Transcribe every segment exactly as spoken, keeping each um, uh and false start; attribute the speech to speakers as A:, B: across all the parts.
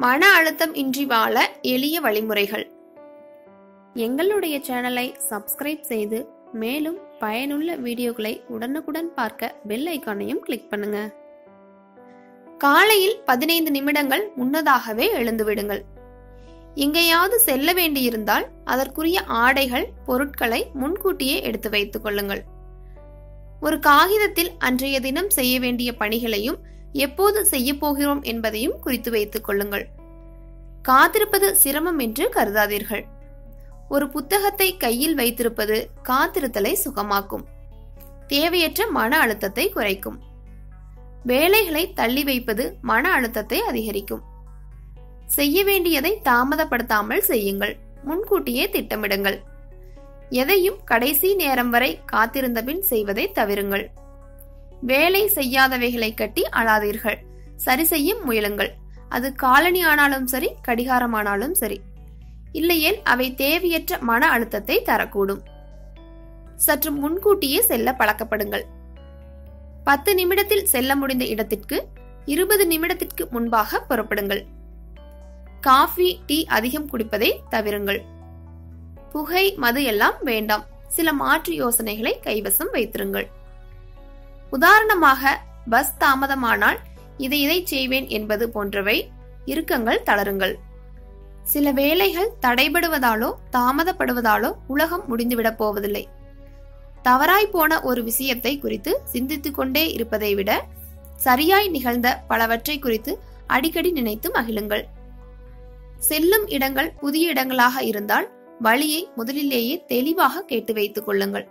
A: மன அழுத்தம் இன்றி வாழ எளிய வழிமுறைகள். எங்களுடைய சேனலை சப்ஸ்கிரைப் செய்து மேலும் பயனுள்ள வீடியோக்களை உடனுக்குடன் பார்க்க பெல் ஐகானையும் கிளிக் பண்ணுங்க. காலையில் பதினைந்து நிமிடங்கள் முன்னதாகவே எழுந்து விடுங்கள். எங்கேயாவது செல்ல வேண்டியிருந்தால் அதற்குரிய ஆடைகள், பொருட்களை முன்கூட்டியே எடுத்து வைத்துக் கொள்ளுங்கள். ஒரு காகிதத்தில் அன்றைய தினம் செய்ய வேண்டிய பணிகளையும் எப்போது செய்ய போகிறோம் என்பதையும் குறித்து வைத்துக் கொள்ளுங்கள். காத்திருப்பது சிரமம் என்று கருதாதீர்கள். ஒரு புத்தகத்தை கையில் வைத்திருப்பது காத்திருத்தலை சுகமாக்கும், தேவையற்ற மன அழுத்தத்தை குறைக்கும். வேலைகளை தள்ளி வைப்பது மன அழுத்தத்தை அதிகரிக்கும். செய்ய வேண்டியதை தாமதப்படுத்தாமல் செய்யுங்கள், முன்கூட்டியே திட்டமிடுங்கள். எதையும் கடைசி நேரம் வரை காத்திருந்த பின் செய்வதை தவிருங்கள். வேலை செய்யாதவைகளை கட்டி அழாதீர்கள், சரி செய்ய முயலுங்கள். அது காலணி ஆனாலும் சரி, கடிகாரமானாலும் சரி. இல்லையேல் அவை தேவையற்ற மன அழுத்தத்தை தரக்கூடும். சற்று முன்கூட்டியே செல்ல பழக்கப்படுங்கள். பத்து நிமிடத்தில் செல்ல முடிந்த இடத்திற்கு இருபது நிமிடத்திற்கு முன்பாக புறப்படுங்கள். காஃபி, டீ அதிகம் குடிப்பதை தவிருங்கள். புகை, மது எல்லாம் வேண்டாம். சில மாற்று யோசனைகளை கைவசம் வைத்திருங்கள். உதாரணமாக, பஸ் தாமதமானால் இதை இதை செய்வேன் என்பது போன்றவை இறுக்கங்கள் தளருங்கள். சில வேலைகள் தடைபடுவதாலோ தாமதப்படுவதாலோ உலகம் முடிந்துவிடப் போவதில்லை. தவறாய் போன ஒரு விஷயத்தை குறித்து சிந்தித்துக் கொண்டே இருப்பதை விட சரியாய் நிகழ்ந்த பலவற்றை குறித்து அடிக்கடி நினைத்து மகிழுங்கள். செல்லும் இடங்கள் புதிய இடங்களாக இருந்தால் வழியை முதலிலேயே தெளிவாக கேட்டு வைத்துக் கொள்ளுங்கள்.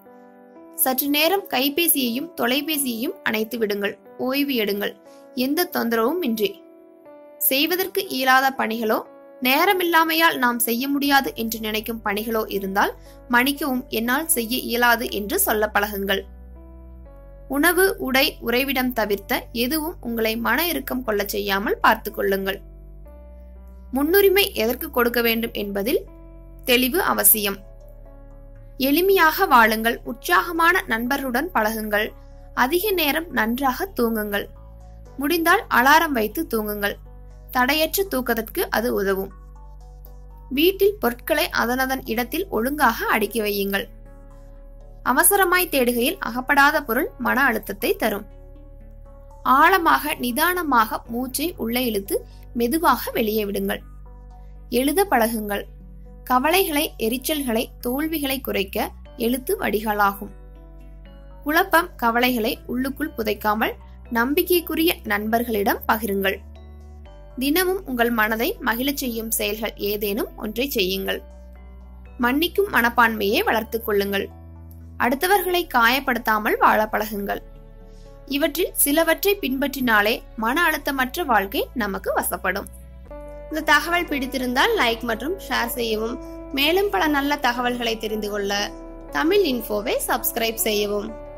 A: சற்று நேரம் கைபேசியையும் தொலைபேசியையும் அணைத்து விடுங்கள். ஓய்வு எடுங்கள், எந்த தொந்தரவும் இன்றி. செய்வதற்கு இயலாத பணிகளோ, நேரமில்லாமையால் நாம் செய்ய முடியாது என்று நினைக்கும் பணிகளோ இருந்தால் மன்னிக்கவும், என்னால் செய்ய இயலாது என்று சொல்ல பழகுங்கள். உணவு, உடை, உறைவிடம் தவிர்த்த எதுவும் உங்களை மன இறுக்கம் கொள்ள செய்யாமல் பார்த்துக் கொள்ளுங்கள். முன்னுரிமை எதற்கு கொடுக்க வேண்டும் என்பதில் தெளிவு அவசியம். எளிமையாக வாழுங்கள், உற்சாகமான நண்பர்களுடன் பழகுங்கள், அதிக நேரம் நன்றாக தூங்குங்கள். முடிந்தால் அலாரம் வைத்து தூங்குங்கள், தடையற்ற தூக்கத்திற்கு அது உதவும். வீட்டில் பொருட்களை அதனதன் இடத்தில் ஒழுங்காக அடுக்கி வையுங்கள். அவசரமாய் தேடுகையில் அகப்படாத பொருள் மன அழுத்தத்தை தரும். ஆழமாக நிதானமாக மூச்சை உள்ளே இழுத்து மெதுவாக வெளியே விடுங்கள். எழுத பழகுங்கள். கவலைகளை, எரிச்சல்களை, தோல்விகளை குறைக்க எழுத்து வடிகாலாகும். குழப்பம், கவலைகளை உள்ளுக்குள் புதைக்காமல் நம்பிக்கைக்குரிய நண்பர்களிடம் பகிருங்கள். தினமும் உங்கள் மனதை மகிழச் செய்யும் செயல்கள் ஏதேனும் ஒன்றை செய்யுங்கள். மன்னிக்கும் மனப்பான்மையை வளர்த்துக் கொள்ளுங்கள். அடுத்தவர்களை காயப்படுத்தாமல் வாழ பழகுங்கள். இவற்றில் சிலவற்றை பின்பற்றினாலே மன அழுத்தமற்ற வாழ்க்கை நமக்கு வசப்படும். இந்த தகவல் பிடித்திருந்தால் லைக் மற்றும் ஷேர் செய்யவும். மேலும் பல நல்ல தகவல்களை தெரிந்து கொள்ள தமிழ் இன்ஃபோவை சப்ஸ்கிரைப் செய்யவும்.